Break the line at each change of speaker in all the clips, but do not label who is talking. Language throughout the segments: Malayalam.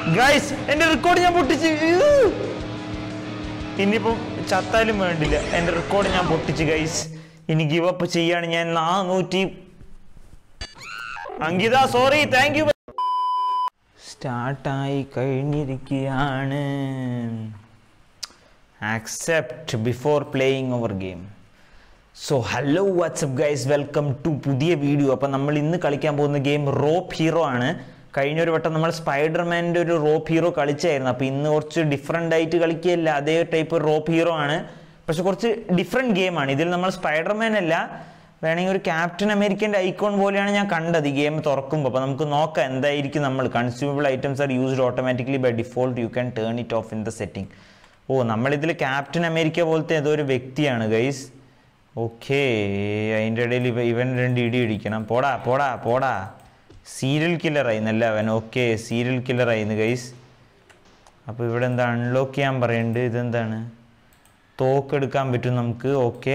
ഗൈസ് എന്റെ റെക്കോർഡ് ഞാൻ പൊട്ടിച്ച്. ഇനിയിപ്പം ചത്താലും വേണ്ടില്ല, എന്റെ റെക്കോർഡ് ഞാൻ പൊട്ടിച്ച് ഗൈസ്. ഇനി ഗിവ് അപ്പ് ചെയ്യാണ് ഞാൻ. 400. Ankita sorry, thank you. സ്റ്റാർട്ടായി കഴിഞ്ഞിരിക്കുകയാണ്. Accept before playing our game. So hello what's up guys, welcome to പുതിയ വീഡിയോ. അപ്പം നമ്മൾ ഇന്ന് കളിക്കാൻ പോകുന്ന ഗെയിം റോപ്പ് ഹീറോ ആണ്. കഴിഞ്ഞൊരു വട്ടം നമ്മൾ സ്പൈഡർമാൻ്റെ ഒരു റോപ്പ് ഹീറോ കളിച്ചായിരുന്നു. അപ്പോൾ ഇന്ന് കുറച്ച് ഡിഫറെൻ്റ് ആയിട്ട് കളിക്കുകയല്ല, അതേ ടൈപ്പ് റോപ്പ് ഹീറോ ആണ്, പക്ഷെ കുറച്ച് ഡിഫറെൻറ്റ് ഗെയിമാണ്. ഇതിൽ നമ്മൾ സ്പൈഡർമാൻ അല്ല, വേണമെങ്കിൽ ഒരു ക്യാപ്റ്റൻ അമേരിക്കൻ്റെ ഐക്കോൺ പോലെയാണ് ഞാൻ കണ്ടത് ഈ ഗെയിം തുറക്കുമ്പോൾ. അപ്പോൾ നമുക്ക് നോക്കാം എന്തായിരിക്കും. നമ്മൾ consumable items are used automatically by default, you can turn it off in the setting. ഓ, നമ്മളിതിൽ ക്യാപ്റ്റൻ അമേരിക്ക പോലത്തെ ഏതോ ഒരു വ്യക്തിയാണ് ഗൈസ്. ഓക്കേ, അതിൻ്റെ ഇടയിൽ ഇവൻ 2 ഇടി ഇടിക്കണം. പോടാ പോടാ പോടാ. സീരിയൽ കില്ലറായിന്നല്ല അവൻ. ഓക്കെ, സീരിയൽ കില്ലറായിന്ന് ഗൈസ്. അപ്പോൾ ഇവിടെ എന്താ അൺലോക്ക് ചെയ്യാൻ പറയുന്നുണ്ട്. ഇതെന്താണ്? തോക്കെടുക്കാൻ പറ്റും നമുക്ക്. ഓക്കെ,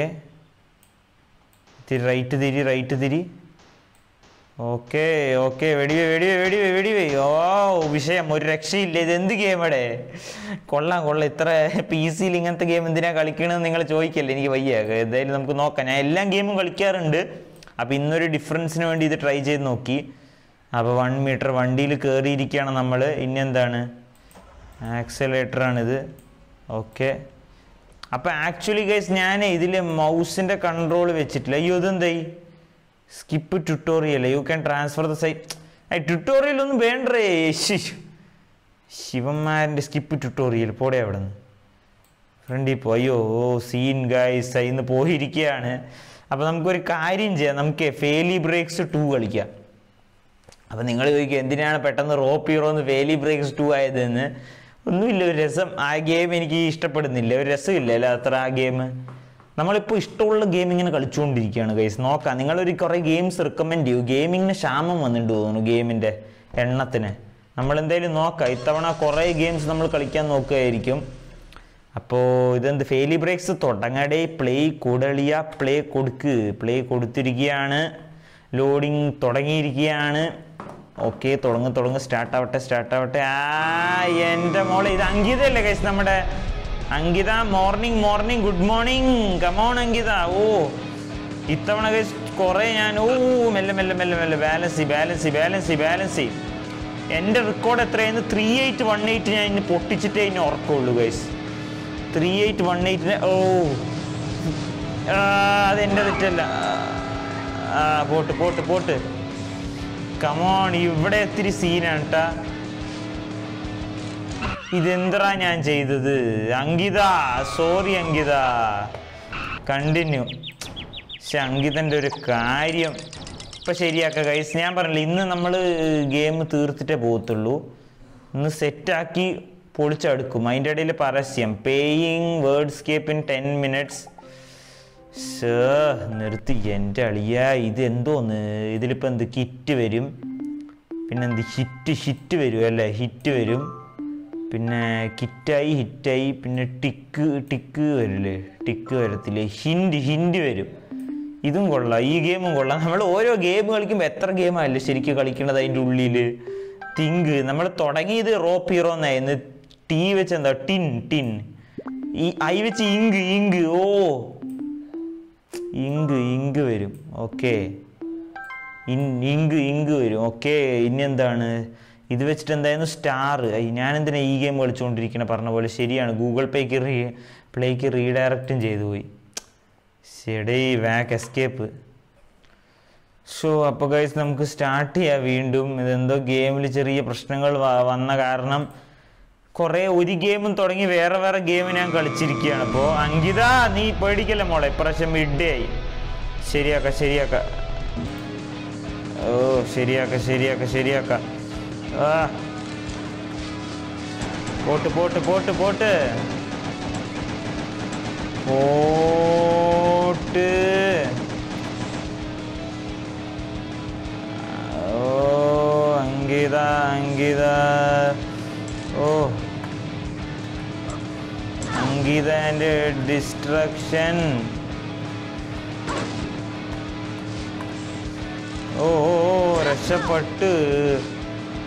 റൈറ്റ് തിരി. ഓക്കെ ഓക്കെ, വെടിവേ. ഓ, വിഷയം, ഒരു രക്ഷയില്ല. ഇതെന്ത് ഗെയിമടെ? കൊള്ളാം. ഇത്ര PC-യിൽ ഇങ്ങനത്തെ ഗെയിം എന്തിനാ കളിക്കണമെന്ന് നിങ്ങൾ ചോദിക്കല്ലേ, എനിക്ക് വയ്യ. എന്തായാലും നമുക്ക് നോക്കാം. ഞാൻ എല്ലാ ഗെയിമും കളിക്കാറുണ്ട്, അപ്പോൾ ഇന്നൊരു ഡിഫറൻസിന് വേണ്ടി ഇത് ട്രൈ ചെയ്ത് നോക്കി. അപ്പോൾ 1 മീറ്റർ വണ്ടിയിൽ കയറിയിരിക്കുകയാണ് നമ്മൾ. ഇനി എന്താണ്? ആക്സലേറ്ററാണിത്. ഓക്കെ, അപ്പോൾ ആക്ച്വലി ഗൈസ് ഞാൻ ഇതിൽ മൗസിൻ്റെ കൺട്രോൾ വെച്ചിട്ടില്ല. അയ്യോ, ഇതെന്തായി? Skip tutorial, you can transfer the site. Tutorial ഒന്നും വേണ്ടേ ശിവന്മാരുടെ സ്കിപ്പ് ട്യൂട്ടോറിയൽ. പോടെ അവിടെ നിന്ന് ഫ്രണ്ടിൽ പോ. അയ്യോ സീൻ ഗൈസ്, അതിന്ന് പോയിരിക്കുകയാണ്. അപ്പോൾ നമുക്കൊരു കാര്യം ചെയ്യാം, നമുക്ക് ഫെയിലി ബ്രേക്സ് 2 കളിക്കാം. അപ്പം നിങ്ങൾ ചോദിക്കുക എന്തിനാണ് പെട്ടെന്ന് റോപ്പ് ഹീറോ എന്ന് ഫെയിലി ബ്രേക്സ് 2 ആയതെന്ന്. ഒന്നുമില്ല, ഒരു രസം. ആ ഗെയിം എനിക്ക് ഇഷ്ടപ്പെടുന്നില്ല, ഒരു രസമില്ല അല്ല അത്ര ആ ഗെയിം. നമ്മളിപ്പോൾ ഇഷ്ടമുള്ള ഗെയിം ഇങ്ങനെ കളിച്ചുകൊണ്ടിരിക്കുകയാണ് ഗൈസ്. നോക്കാം, നിങ്ങളൊരു കുറേ ഗെയിംസ് റിക്കമെൻഡ് ചെയ്യൂ. ഗെയിമിങ്ങിന് ക്ഷാമം വന്നിട്ട് തോന്നുന്നു, ഗെയിമിൻ്റെ എണ്ണത്തിന്. നമ്മളെന്തായാലും നോക്കാം. ഇത്തവണ കുറേ ഗെയിംസ് നമ്മൾ കളിക്കാൻ നോക്കുകയായിരിക്കും. അപ്പോൾ ഇതെന്ത്? ഫെയിലി ബ്രേക്സ് തുടങ്ങടേ. പ്ലേ കൂടളിയ, പ്ലേ കൊടുത്തിരിക്കുകയാണ്. ലോഡിങ് തുടങ്ങിയിരിക്കുകയാണ്. ഓക്കെ, തുടങ്ങ്. സ്റ്റാർട്ടാവട്ടെ. എൻ്റെ മോളെ, ഇത് അങ്കിതയല്ലേ ഗൈസ്? നമ്മുടെ Ankita. Morning, good morning. Come on Ankita. ഓ, ഇത്തവണ ഗൈസ് കുറേ ഞാൻ മെല്ലെ ബാലൻസ്. എൻ്റെ റെക്കോർഡ് എത്രയായിരുന്നു? 3818. ഞാൻ ഇന്ന് പൊട്ടിച്ചിട്ടേ ഇനി ഉറക്കമുള്ളൂ ഗൈസ്. 3818. ഓ, അതെൻ്റെ തെറ്റല്ല. പോട്ട്. കമോൺ, ഇവിടെ ഇത്തിരി സീനാണ് കേട്ടാ. ഇതെന്തറാ ഞാൻ ചെയ്തത്? അങ്കിത, സോറി അങ്കിത. കണ്ടിന്യൂ. പക്ഷെ അങ്കിതൻ്റെ ഒരു കാര്യം ഇപ്പം ശരിയാക്കാം ഗൈസ്. ഞാൻ പറഞ്ഞില്ല, ഇന്ന് നമ്മൾ ഗെയിം തീർത്തിട്ടേ പോകത്തുള്ളൂ. ഇന്ന് സെറ്റാക്കി പൊളിച്ചെടുക്കും. അതിൻ്റെ ഇടയിൽ പരസ്യം പേയിങ് വേർഡ്സ്കേപ്പ് ഇൻ 10 minutes. നിർത്തി എൻ്റെ അളിയ. ഇത് എന്തോന്ന്? ഇതിലിപ്പോൾ എന്ത് കിറ്റ് വരും, പിന്നെ എന്ത് ഹിറ്റ് വരും അല്ലേ? ഹിറ്റ് വരും, പിന്നെ ഹിറ്റായി, പിന്നെ ടിക്ക് വരില്ലേ? ടിക്ക് വരത്തില്ലേ? ഹിൻഡ് വരും. ഇതും കൊള്ളാം, ഈ ഗെയിമും കൊള്ളാം. നമ്മൾ ഓരോ ഗെയിം കളിക്കുമ്പോൾ എത്ര ഗെയിമല്ലേ ശരിക്കും കളിക്കണത് അതിൻ്റെ ഉള്ളിൽ. നമ്മൾ തുടങ്ങിയത് റോപ്പ് ഹീറോ എന്നായിരുന്നു. ടീ വെച്ച് എന്താ? ടിൻ. ഈ ഐ വെച്ച് ഇങ്ക്. ഓ, ഇങ്ക് വരും. ഓക്കെ, ഇങ്ക് വരും. ഓക്കെ, ഇനി എന്താണ്? ഇത് വെച്ചിട്ട് എന്തായിരുന്നു? സ്റ്റാർ. ഞാനെന്തിനാ ഈ ഗെയിം കളിച്ചുകൊണ്ടിരിക്കണ? പറഞ്ഞ പോലെ ശരിയാണ്, ഗൂഗിൾ പ്ലേക്ക് റീഡയറക്റ്റും ചെയ്തു പോയി. ശരി, വാക്ക് എസ്കേപ്പ്. സോ അപ്പോൾ ഗൈസ് നമുക്ക് സ്റ്റാർട്ട് ചെയ്യാം വീണ്ടും. ഇതെന്തോ ഗെയിമിൽ ചെറിയ പ്രശ്നങ്ങൾ വന്ന കാരണം ഒരു ഗെയിമും തുടങ്ങി വേറെ ഗെയിം ഞാൻ കളിച്ചിരിക്കുകയാണ്. അപ്പോൾ അങ്കിത, നീ പേടിക്കല്ലേ മോളെ, ഇപ്രാവശ്യം മിഡ് ആയി. ശരിയാക്ക. ഓ, ശരിയാക്ക. പോട്ട്. ഓ, അങ്കിത. ഓ, അങ്കിത ആൻഡ് ഡിസ്ട്രക്ഷൻ. ഓ, രക്ഷപ്പെട്ട്.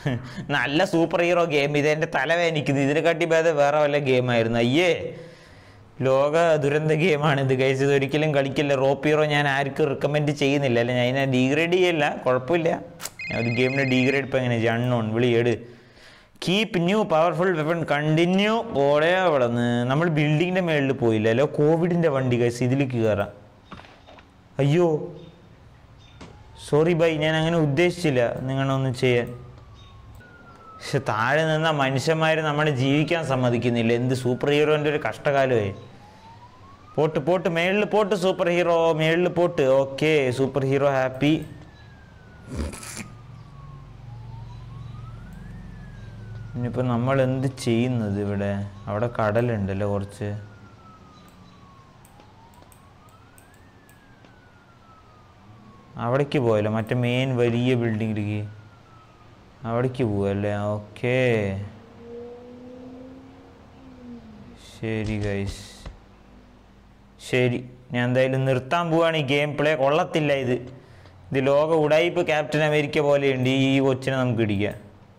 നല്ല സൂപ്പർ ഹീറോ ഗെയിം, ഇതെൻ്റെ തലവേനിക്കുന്നു. ഇതിനെക്കാട്ടി ഭേദം വേറെ വല്ല ഗെയിമായിരുന്നു. അയ്യേ, ലോക ദുരന്ത ഗെയിമാണ് ഇത് ഗൈസ്. ഇത് ഒരിക്കലും കളിക്കില്ല. റോപ്പ് ഹീറോ ഞാൻ ആർക്കും റെക്കമെൻഡ് ചെയ്യുന്നില്ല. അല്ല, ഞാൻ ഇതിനെ ഡീഗ്രേഡ് ചെയ്യല്ല, കുഴപ്പമില്ല. ഞാൻ ഒരു ഗെയിമിനെ ഡീഗ്രേഡ് ഇപ്പം എങ്ങനെ ചെയ്യും? അൺനോൺ വിളിയേട്. Keep new powerful weapon continue. ഓടെ അവിടെ നിന്ന് നമ്മൾ ബിൽഡിങ്ങിൻ്റെ മേളിൽ പോയില്ലല്ലോ. കോവിഡിൻ്റെ വണ്ടി ഗൈസ്, ഇതിലേക്ക് കയറാം. അയ്യോ സോറി ബൈ, ഞാൻ അങ്ങനെ ഉദ്ദേശിച്ചില്ല നിങ്ങളൊന്നും ചെയ്യാൻ. പക്ഷെ താഴെ നിന്ന മനുഷ്യന്മാർ നമ്മളെ ജീവിക്കാൻ സമ്മതിക്കുന്നില്ല. എന്ത് സൂപ്പർ ഹീറോൻ്റെ ഒരു കഷ്ടകാലമേ. പോട്ട് പോട്ട് മേളിൽ പോട്ട്, സൂപ്പർ ഹീറോ മേളിൽ പോട്ട്. Okay, super hero happy. ഇനിയിപ്പോൾ നമ്മൾ എന്ത് ചെയ്യുന്നത് ഇവിടെ? അവിടെ കടലുണ്ടല്ലോ കുറച്ച്. അവിടേക്ക് പോയല്ലോ, മറ്റേ മെയിൻ വലിയ ബിൽഡിങ്ങിലേക്ക് അവിടേക്ക് പോവല്ലേ? ഓക്കെ ശരി ഗൈസ്, ശരി. ഞാൻ എന്തായാലും നിർത്താൻ പോവാണ്. ഈ ഗെയിം പ്ലേ കൊള്ളത്തില്ല. ഇത് ലോക ഉടായിപ്പ് ക്യാപ്റ്റൻ അമേരിക്ക പോലെയുണ്ട്. ഈ കൊച്ചിനെ നമുക്ക് ഇടിക്കാം.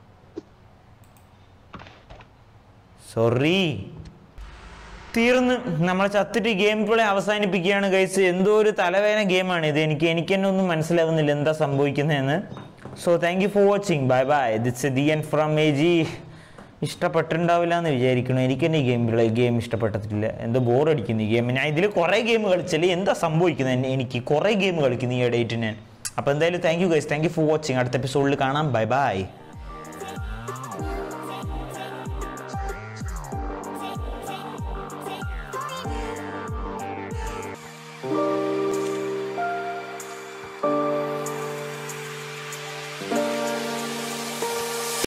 സോറി, തീർന്ന് നമ്മൾ ചത്തിട്ട് ഗെയിം പ്ലേ അവസാനിപ്പിക്കുകയാണ് ഗൈസ്. എന്തോ ഒരു തലവേദന ഗെയിമാണ് ഇത്. എനിക്ക് തന്നെ ഒന്നും മനസ്സിലാവുന്നില്ല എന്താ സംഭവിക്കുന്നതെന്ന്. So thank you for watching. Bye bye. That's the end from AG. ഇഷ്ടപ്പെട്ടിട്ടുണ്ടാവില്ല എന്ന് വിചാരിക്കണം. എനിക്ക് തന്നെ ഈ ഗെയിം ഇഷ്ടപ്പെട്ടിട്ടില്ല. എന്തോ ബോറടിക്കുന്നു ഈ ഗെയിം. ഞാൻ ഇതിൽ കുറേ ഗെയിം കളിച്ചാൽ എന്താ സംഭവിക്കുന്നത്? എനിക്ക് കുറേ ഗെയിം കളിക്കുന്നു ഈ ഇടയിട്ട് ഞാൻ. അപ്പോൾ എന്തായാലും thank you guys, thank you for watching. അടുത്ത എപ്പിസോഡിൽ കാണാം. Bye by.